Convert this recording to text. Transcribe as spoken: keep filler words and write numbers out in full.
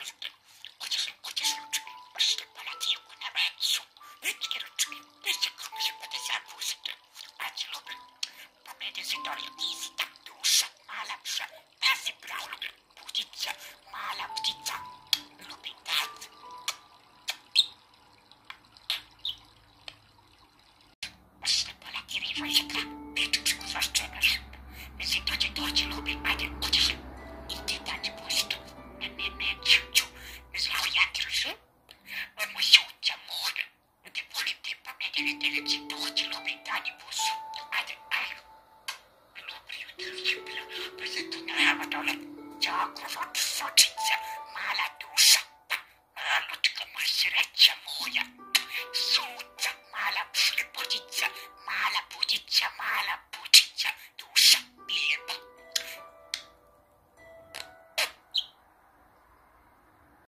volte. Oggi sono tutti, ma si separati io con avanzo. E ti chiedo tutti, questi come si potesse a busite. Anzi, lo per, va bene se storia di sita, duscia, mala, duscia, e si bravo, putizia, mala, putizia, lo pintate. Ma si separati io con avanzo. E tutti cosa scena, e si toglie torce, lo pintate, oggi si intendati posto. E ne ne ciu ciu, e si vogliate su. E mo succia amore. E ti vuole tempo a vedere delle città, lo pintate posto. Ade, ade. E lo più difficile, per se tu ne aveva dole. Già, cosa fortizia.